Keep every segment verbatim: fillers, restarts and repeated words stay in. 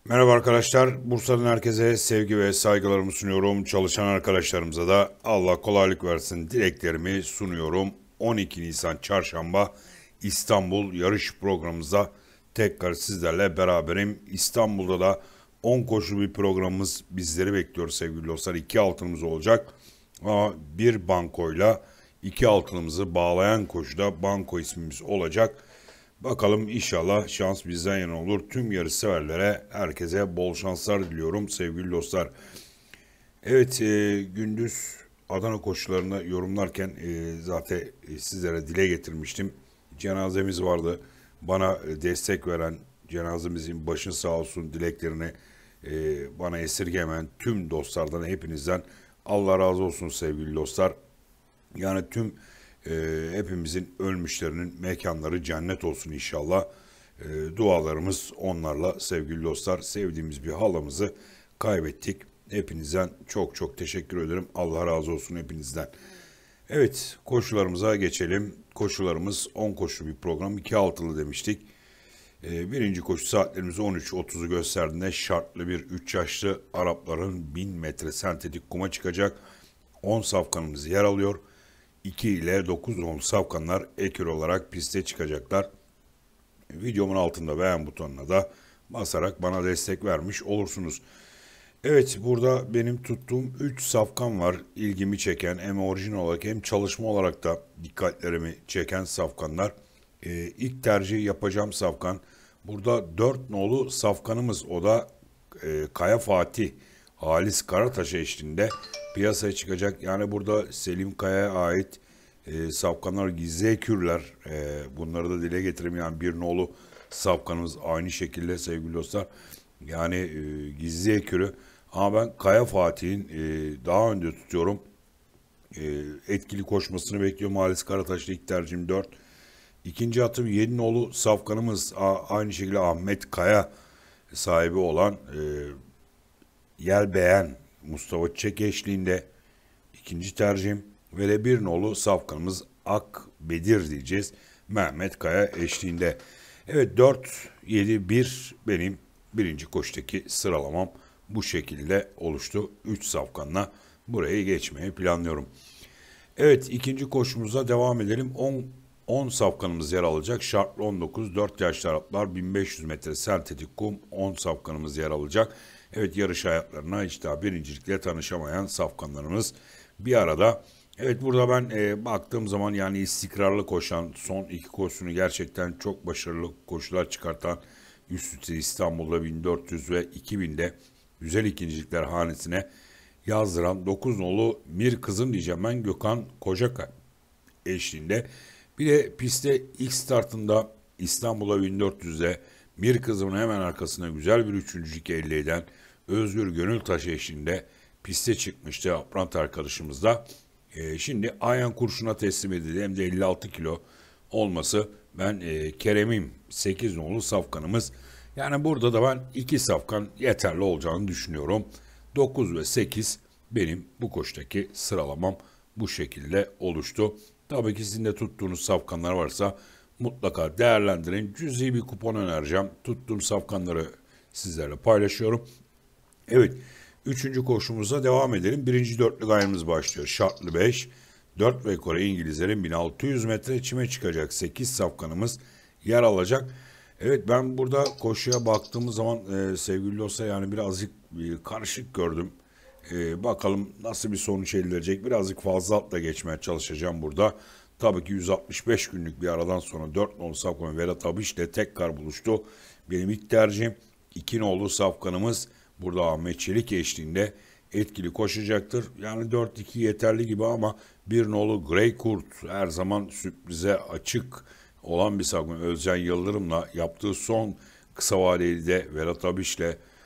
Merhaba arkadaşlar. Bursa'dan herkese sevgi ve saygılarımı sunuyorum. Çalışan arkadaşlarımıza da Allah kolaylık versin dileklerimi sunuyorum. on iki Nisan Çarşamba İstanbul yarış programımızda tekrar sizlerle beraberim. İstanbul'da da on koşulu bir programımız bizleri bekliyor sevgili dostlar. iki altınımız olacak. Ama bir bankoyla iki altınımızı bağlayan koşuda banko ismimiz olacak. Bakalım inşallah şans bizden yana olur. Tüm yarış severlere herkese bol şanslar diliyorum sevgili dostlar. Evet, e, gündüz Adana koşularını yorumlarken e, zaten e, sizlere dile getirmiştim. Cenazemiz vardı. Bana e, destek veren, cenazemizin başın sağ olsun dileklerini e, bana esirgemeyen tüm dostlardan, hepinizden Allah razı olsun sevgili dostlar. Yani tüm e, hepimizin ölmüşlerinin mekanları cennet olsun inşallah. E, dualarımız onlarla sevgili dostlar. Sevdiğimiz bir halamızı kaybettik. Hepinizden çok çok teşekkür ederim. Allah razı olsun hepinizden. Evet, koşularımıza geçelim. Koşularımız on koşu bir program. iki altılı demiştik. E, birinci koşu saatlerimiz on üç otuzu gösterdiğinde şartlı bir üç yaşlı Arapların bin metre sentetik kuma çıkacak. on safkanımız yer alıyor. iki ile dokuz nolu safkanlar ekür olarak piste çıkacaklar. Videomun altında beğen butonuna da basarak bana destek vermiş olursunuz. Evet, burada benim tuttuğum üç safkan var. İlgimi çeken, hem orijinal olarak hem çalışma olarak da dikkatlerimi çeken safkanlar. Ee, ilk tercih yapacağım safkan. Burada dört nolu safkanımız, o da e, Kaya Fatih Halis Karataş eşliğinde piyasaya çıkacak. Yani burada Selim Kaya'ya ait e, safkanlar, gizli ekürler, e, bunları da dile getireyim. Yani bir nolu safkanımız aynı şekilde sevgili dostlar. Yani e, gizli ekürü, ama ben Kaya Fatih'in e, daha önde tutuyorum. E, etkili koşmasını bekliyorum. Halis Karataş'ta ilk tercihim dört. İkinci atım yedi nolu safkanımız, a, aynı şekilde Ahmet Kaya sahibi olan e, Yel Beğen Mustafa Çek eşliğinde ikinci tercihim. Ve de bir nolu safkanımız Ak Bedir diyeceğiz, Mehmet Kaya eşliğinde. Evet, dört yedi bir benim birinci koştaki sıralamam bu şekilde oluştu. üç safkanla burayı geçmeyi planlıyorum. Evet, ikinci koşumuza devam edelim. on on safkanımız yer alacak. Şartlı on dokuz, dört yaşlı Araplar, bin beş yüz metre sentetik kum, on safkanımız yer alacak. Evet, yarış hayatlarına hiç daha birincilikle tanışamayan safkanlarımız bir arada. Evet, burada ben e, baktığım zaman yani istikrarlı koşan, son iki koşusunu gerçekten çok başarılı koşular çıkartan, üst üste İstanbul'da bin dört yüz ve iki binde güzel ikincilikler hanesine yazdıran dokuz nolu Mir Kızım diyeceğim ben, Gökhan Kocakay eşliğinde. Bir de pistte ilk startında İstanbul'a bin dört yüzde Mir Kızım'ın hemen arkasına güzel bir üçüncülük elde eden Özgür Gönültaş eşliğinde piste çıkmıştı Aprant arkadaşımız da. Ee, şimdi Ayhan Kurşun'a teslim edildi. Hem de elli altı kilo olması. Ben e, Kerem'im sekiz nolu safkanımız. Yani burada da ben iki safkan yeterli olacağını düşünüyorum. dokuz ve sekiz benim bu koştaki sıralamam bu şekilde oluştu. Tabii ki sizin de tuttuğunuz safkanlar varsa mutlaka değerlendirin. Cüzi bir kupon önereceğim. Tuttuğum safkanları sizlerle paylaşıyorum. Evet, üçüncü koşumuza devam edelim. Birinci dörtlü gayemiz başlıyor. Şartlı beş, dört ve Kore İngilizlerin bin altı yüz metre çime çıkacak sekiz safkanımız yer alacak. Evet, ben burada koşuya baktığımız zaman e, sevgili dostlar, yani birazcık e, karışık gördüm. E, bakalım nasıl bir sonuç elde edecek. Birazcık fazla atla geçmeye çalışacağım burada. Tabii ki yüz altmış beş günlük bir aradan sonra dört nolu safkan Vedat Abiş ile tekrar buluştu. Benim ilk tercihim iki nolu safkanımız. Burada Ahmet Çelik eşliğinde etkili koşacaktır. Yani dört iki yeterli gibi, ama bir nolu Grey Kurt her zaman sürprize açık olan bir safkan. Özcan Yıldırım'la yaptığı son kısa vadeli de Vedat Abiş'le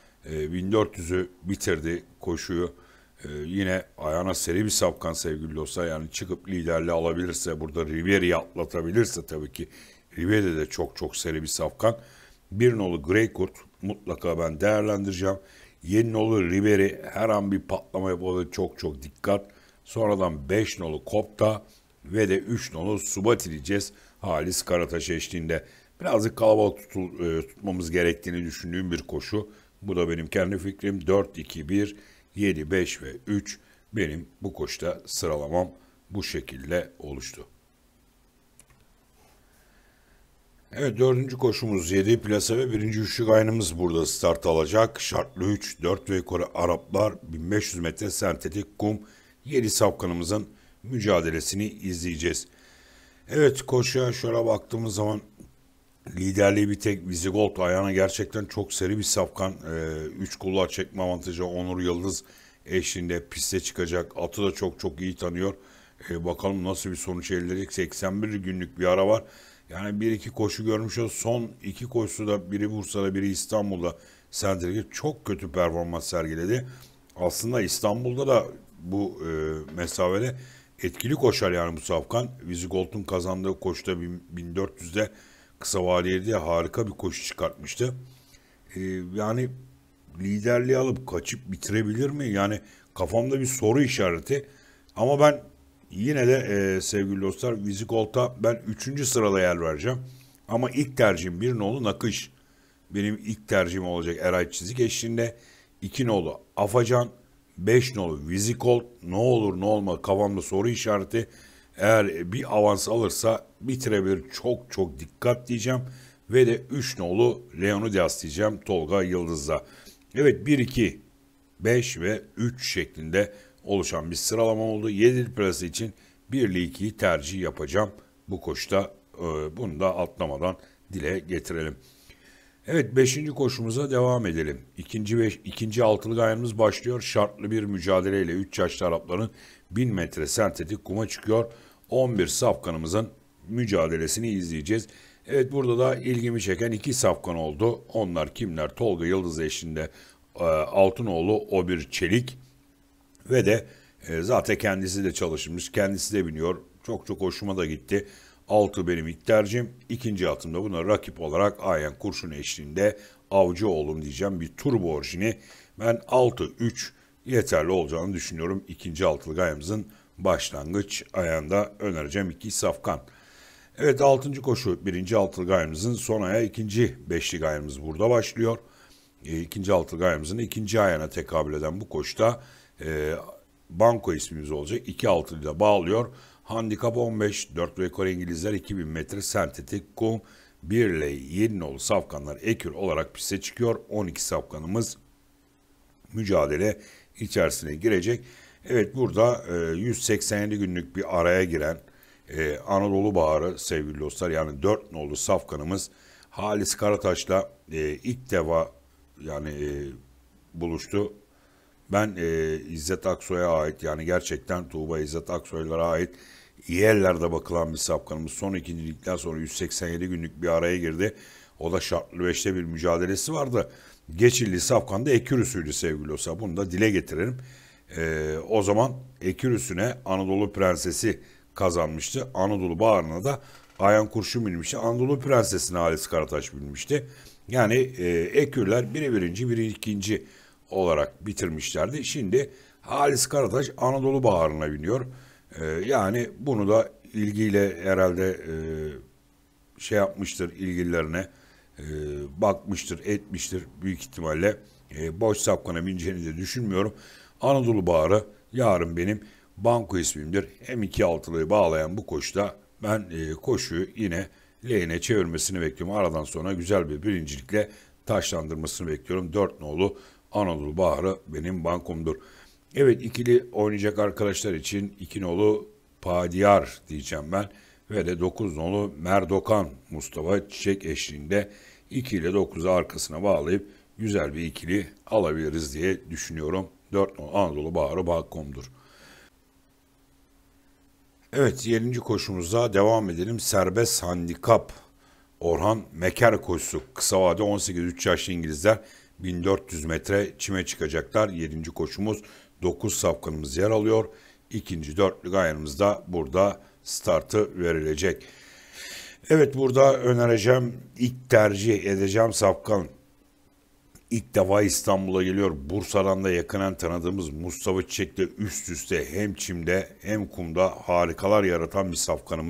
e, bin dört yüzü bitirdi koşuyu. E, yine ayağına seri bir safkan sevgili dostlar. Yani çıkıp liderliği alabilirse, burada Rivieri'yi atlatabilirse, tabii ki Rivieri de çok çok seri bir safkan. Bir nolu Grey Kurt mutlaka ben değerlendireceğim. Yeni nolu Ribery her an bir patlama yapabilir, çok çok dikkat. Sonradan beş nolu Kopta ve de üç nolu Subati diyeceğiz Halis Karataş eşliğinde. Birazcık kalabalık tutul, e, tutmamız gerektiğini düşündüğüm bir koşu. Bu da benim kendi fikrim. dört, iki, bir, yedi, beş ve üç benim bu koşuda sıralamam bu şekilde oluştu. Evet, dördüncü koşumuz yedi plasa ve birinci üçlük aynımız burada start alacak. Şartlı üç, dört ve yukarı Araplar, bin beş yüz metre sentetik kum, yedi safkanımızın mücadelesini izleyeceğiz. Evet, koşuya şöyle baktığımız zaman liderliği bir tek Visigold ayağına gerçekten çok seri bir safkan. üç ee, kullar çekme avantajı Onur Yıldız eşliğinde piste çıkacak. Atı da çok çok iyi tanıyor. Ee, bakalım nasıl bir sonuç elde edecek. seksen bir günlük bir ara var. Yani bir iki koşu görmüş o. Son iki koşusu da biri Bursa'da biri İstanbul'da Sentrik'e çok kötü performans sergiledi. Aslında İstanbul'da da bu e, mesafede etkili koşar yani bu safkan. Visigold'un kazandığı koşuda bin dört yüzde kısa vadeli harika bir koşu çıkartmıştı. Ee, yani liderliği alıp kaçıp bitirebilir mi? Yani kafamda bir soru işareti. Ama ben yine de e, sevgili dostlar Visigold'a ben üçüncü sırada yer vereceğim. Ama ilk tercihim bir nolu Nakış. Benim ilk tercihim olacak Eray Çizik eşliğinde. iki nolu Afacan. beş nolu Visigold. Ne olur ne olmaz kafamda soru işareti. Eğer bir avans alırsa bitirebilir. Çok çok dikkat diyeceğim. Ve de üç nolu Leonidas diyeceğim Tolga Yıldız'da. Evet, bir, iki, beş ve üç şeklinde oluşan bir sıralama oldu. yedi plası için bir ile ikiyi tercih yapacağım bu koşuda. Bunu da atlamadan dile getirelim. Evet, beşinci koşumuza devam edelim. İkinci, beş, ikinci altılı gayemiz başlıyor. Şartlı bir mücadeleyle üç yaşlı Arapların bin metre sentetik kuma çıkıyor. on bir safkanımızın mücadelesini izleyeceğiz. Evet, burada da ilgimi çeken iki safkan oldu. Onlar kimler? Tolga Yıldız eşliğinde e, Altınoğlu o bir Çelik ve de e, zaten kendisi de çalışmış. Kendisi de biniyor. Çok çok hoşuma da gitti. altı benim ilk tercihim. İkinci atımda buna rakip olarak Ayen Kurşun eşliğinde Avcıoğlu'm diyeceğim. Bir turbo orijini. Ben altı üç yeterli olacağını düşünüyorum. İkinci altılı gayemizin başlangıç ayağında önereceğim iki safkan. Evet, altıncı koşu birinci altılı gayemizin son ayağı, ikinci beşli gayemiz burada başlıyor. E, ikinci altılı gayemizin ikinci ayağına tekabül eden bu koşuda e, banko ismimiz olacak. iki altıyı da bağlıyor. Handikap on beş, dört ve yukarı İngilizler iki bin metre sentetik kum, bir ile yedi nolu safkanlar ekür olarak piste çıkıyor. on iki safkanımız mücadele içerisine girecek. Evet, burada e, yüz seksen yedi günlük bir araya giren e, Anadolu Baharı sevgili dostlar, yani dört nolu safkanımız Halis Karataş'la e, ilk defa yani e, buluştu. Ben e, İzzet Aksoy'a ait, yani gerçekten Tuğba İzzet Aksoy'lara ait iyi ellerde bakılan bir safkanımız. Son ikincilikten sonra yüz seksen yedi günlük bir araya girdi. O da şartlı beşte bir mücadelesi vardı. Geçilli safkan da Ekürüsü'ydü sevgili dostlar. Bunu da dile getirelim. E, o zaman Ekürüsü'ne Anadolu Prensesi kazanmıştı. Anadolu Baharı'na da Ayan Kurşun binmişti. Anadolu Prensesi'ne Halis Karataş binmişti. Yani e, Ekürler biri birinci, biri ikinci olarak bitirmişlerdi. Şimdi Halis Karataş Anadolu Baharı'na biniyor. Ee, yani bunu da ilgiyle herhalde e, şey yapmıştır, ilgililerine e, bakmıştır, etmiştir büyük ihtimalle. E, boş safkana bineceğini de düşünmüyorum. Anadolu Baharı yarın benim banko ismimdir. Hem iki altılıyı bağlayan bu koşuda ben e, koşuyu yine lehine çevirmesini bekliyorum. Aradan sonra güzel bir birincilikle taşlandırmasını bekliyorum. dört nolu Anadolu Baharı benim bankomdur. Evet, ikili oynayacak arkadaşlar için iki nolu Padiyar diyeceğim ben. Ve de dokuz nolu Merdokan Mustafa Çiçek eşliğinde iki ile dokuzu arkasına bağlayıp güzel bir ikili alabiliriz diye düşünüyorum. dört nolu Anadolu Baharı bankomdur. Evet, yedinci koşumuza devam edelim. Serbest handikap Orhan Meker koşusu. Kısa vade on sekiz üç yaşlı İngilizler bin dört yüz metre çime çıkacaklar. yedinci koşumuz dokuz safkanımız yer alıyor. İkinci dörtlü gayanımızda burada startı verilecek. Evet, burada önereceğim, ilk tercih edeceğim safkan. İlk defa İstanbul'a geliyor. Bursa'dan da yakından tanıdığımız Mustafa Çiçek'le üst üste hem çimde hem kumda harikalar yaratan bir safkanımız.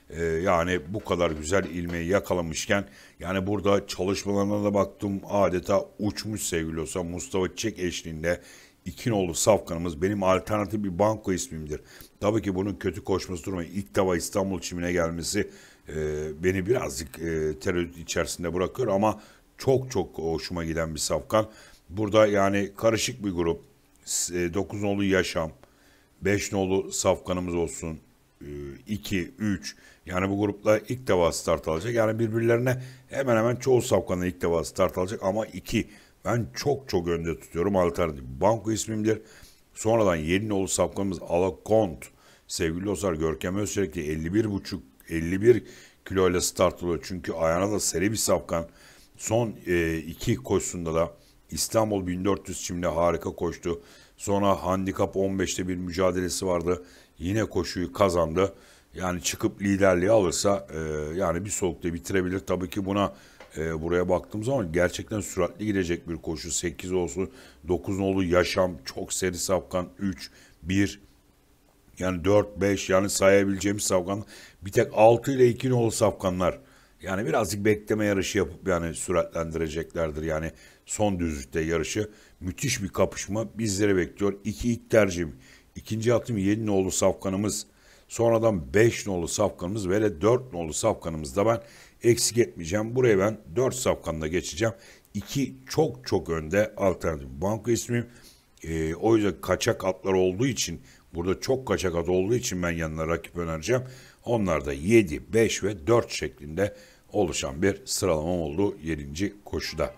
Ee, yani bu kadar güzel ilmeği yakalamışken, yani burada çalışmalarına da baktım, adeta uçmuş sevgili olsa Mustafa Çiçek eşliğinde iki nolu safkanımız benim alternatif bir banko ismimdir. Tabii ki bunun kötü koşması durmayı, ilk defa İstanbul çimine gelmesi e, beni birazcık e, tereddüt içerisinde bırakıyor ama çok çok hoşuma giden bir safkan. Burada yani karışık bir grup, dokuz nolu Yaşam, beş nolu safkanımız olsun, iki, üç, yani bu grupla ilk defa start alacak. Yani birbirlerine hemen hemen çoğu safkanla ilk defa start alacak ama iki ben çok çok önde tutuyorum. Alternatif banko ismimdir. Sonradan yedi nolu safkanımız Alakont. Sevgili dostlar, Görkem Özçelik de elli bir buçuk elli bir kilo ile start alıyor. Çünkü ayağına da seri bir safkan. Son e, iki koşusunda da İstanbul bin dört yüz çimde harika koştu. Sonra handikap on beşte bir mücadelesi vardı. Yine koşuyu kazandı. Yani çıkıp liderliği alırsa e, yani bir solukta bitirebilir. Tabii ki buna e, buraya baktığım zaman gerçekten süratli gidecek bir koşu. sekiz olsun, dokuz nolu Yaşam, çok seri safkan, üç, bir, yani dört, beş, yani sayabileceğimiz safkan. Bir tek altı ile iki nolu safkanlar. Yani birazcık bekleme yarışı yapıp yani süratlendireceklerdir. Yani son düzlükte yarışı. Müthiş bir kapışma bizleri bekliyor. İki ilk tercihim. İkinci atım yedi nolu safkanımız. Sonradan beş nolu safkanımız ve de dört nolu safkanımız da ben eksik etmeyeceğim. Buraya ben dört safkanla geçeceğim. iki çok çok önde alternatif banko ismim. Ee, o yüzden kaçak atlar olduğu için, burada çok kaçak at olduğu için ben yanına rakip önereceğim. Onlar da yedi, beş ve dört şeklinde oluşan bir sıralamam oldu yedinci koşuda.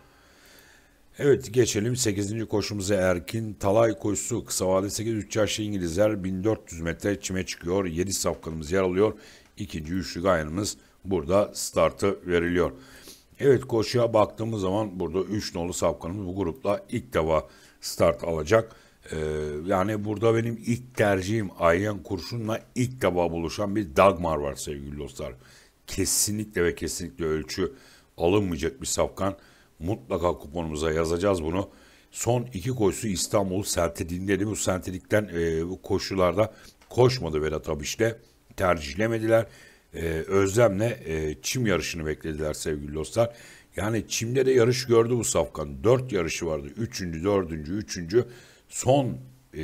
Evet, geçelim sekizinci koşumuza. Erkin Talay koşusu. Kısa vade sekiz, üç yaşlı İngilizler bin dört yüz metre çime çıkıyor. yedi safkanımız yer alıyor. İkinci üçlü gayanımız burada startı veriliyor. Evet, koşuya baktığımız zaman burada üç nolu safkanımız bu grupla ilk defa start alacak. Ee, yani burada benim ilk tercihim Ayhan Kurşun'la ilk defa buluşan bir Dagmar var sevgili dostlar. Kesinlikle ve kesinlikle ölçü alınmayacak bir safkan. Mutlaka kuponumuza yazacağız bunu. Son iki koşusu İstanbul Sentetik'indeydi. Bu Sentetik'ten e, bu koşularda koşmadı Vedat Abiş'te. Tercihlemediler. E, Özlem'le e, çim yarışını beklediler sevgili dostlar. Yani çimde de yarış gördü bu safkan. Dört yarışı vardı. Üçüncü, dördüncü, üçüncü. Son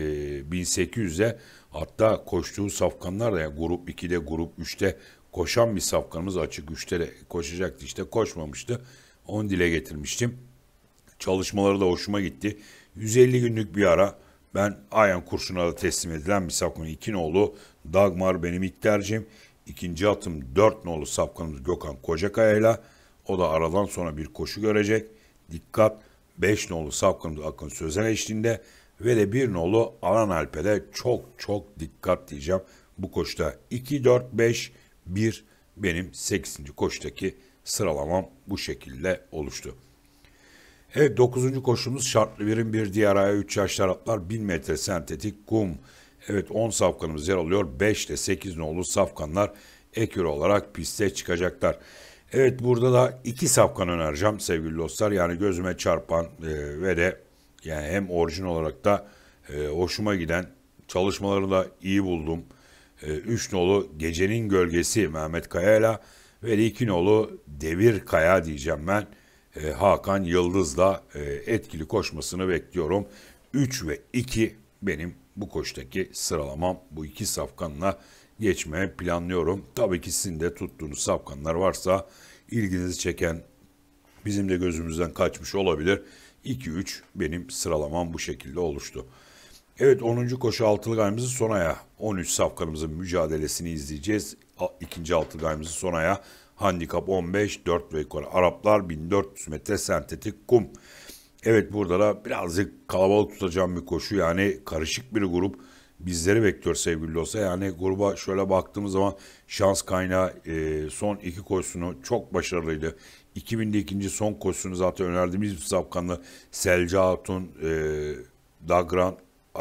e, bin sekiz yüzde hatta koştuğu safkanlar da yani grup ikide, grup üçte koşan bir safkanımız, açık üçte de koşacaktı, işte koşmamıştı. Onu dile getirmiştim. Çalışmaları da hoşuma gitti. yüz elli günlük bir ara. Ben Ayhan Kurşun'a da teslim edilen bir safkan. iki nolu Dagmar benim ilk tercihim. İkinci atım dört nolu safkanımız Gökhan Kocakaya'yla. O da aradan sonra bir koşu görecek. Dikkat, beş nolu safkanımız Akın Sözen eşliğinde ve de bir nolu Alan Alpe'de çok çok dikkat diyeceğim. Bu koşuda iki, dört, beş, bir benim sekizinci koşudaki sıralamam bu şekilde oluştu. Evet, dokuzuncu koşumuz şartlı birim bir diğer ayağı üç yaşlı atlar bin metre sentetik kum. Evet, on safkanımız yer alıyor. beş ile sekiz nolu safkanlar ekür olarak piste çıkacaklar. Evet, burada da iki safkan önereceğim sevgili dostlar. Yani gözüme çarpan e, ve de yani hem orijin olarak da e, hoşuma giden, çalışmaları da iyi buldum. E, üç nolu Gecenin Gölgesi Mehmet Kaya'yla ve de iki nolu Devir Kaya diyeceğim ben. E, Hakan Yıldız'la e, etkili koşmasını bekliyorum. üç ve iki benim bu koştaki sıralamam. Bu iki safkanla geçmeye planlıyorum. Tabii ki sizin de tuttuğunuz safkanlar varsa, ilginizi çeken, bizim de gözümüzden kaçmış olabilir. iki üç benim sıralamam bu şekilde oluştu. Evet, onuncu koşu altılı gayemizin son ayağı. on üç safkanımızın mücadelesini izleyeceğiz. İkinci altılı gayemizin son ayağı. Handikap on beş, dört ve yukarı Araplar bin dört yüz metre sentetik kum. Evet, burada da birazcık kalabalık tutacağım bir koşu. Yani karışık bir grup bizleri bekliyor sevgili dostlar. Yani gruba şöyle baktığımız zaman şans kaynağı e, son iki koşusunu çok başarılıydı. iki binde ikinci son koşusunu zaten önerdiğimiz bir safkanlı Selci Hatun, e, Dagran,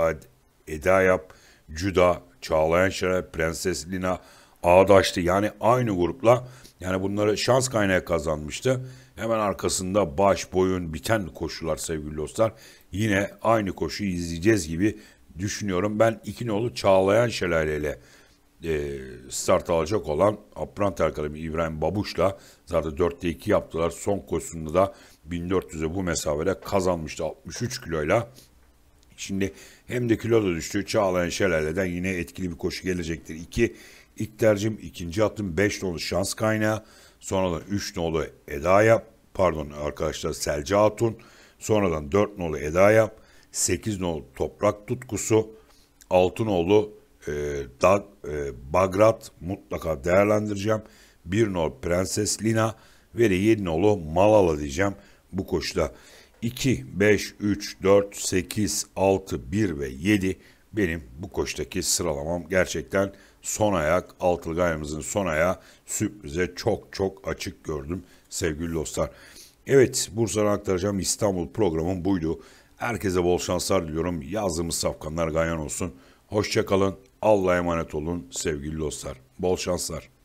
Edayap, Cüda, Çağlayan Şeref, Prenses Lina, Ağdaşlı, yani aynı grupla yani bunları şans kaynağı kazanmıştı. Hemen arkasında baş boyun biten koşular sevgili dostlar. Yine aynı koşuyu izleyeceğiz gibi düşünüyorum. Ben iki nolu Çağlayan Şelale ile e, start alacak olan Apprenti Akademi İbrahim Babuş'la zaten dörtte iki yaptılar. Son koşusunda da bin dört yüze bu mesafede kazanmıştı altmış üç kiloyla. Şimdi hem de kilo da düştü. Çağlayan Şelale'den yine etkili bir koşu gelecektir. iki ilk tercihim, ikinci attım beş nolu Şans Kaynağı. Sonradan üç nolu Eda'ya, pardon arkadaşlar Selci Hatun. Sonradan dört nolu Eda'ya, sekiz nolu Toprak Tutkusu, altı nolu e, da, e, Bagrat mutlaka değerlendireceğim. bir nolu Prenses Lina ve de yedi nolu Malala diyeceğim bu koşuda. iki, beş, üç, dört, sekiz, altı, bir ve yedi benim bu koştaki sıralamam. Gerçekten son ayak, altılı gayrımızın son ayağı sürprize çok çok açık gördüm sevgili dostlar. Evet, Bursa'dan aktaracağım İstanbul programım buydu. Herkese bol şanslar diliyorum. Yazdığımız safkanlar ganyan olsun. Hoşça kalın. Allah'a emanet olun sevgili dostlar. Bol şanslar.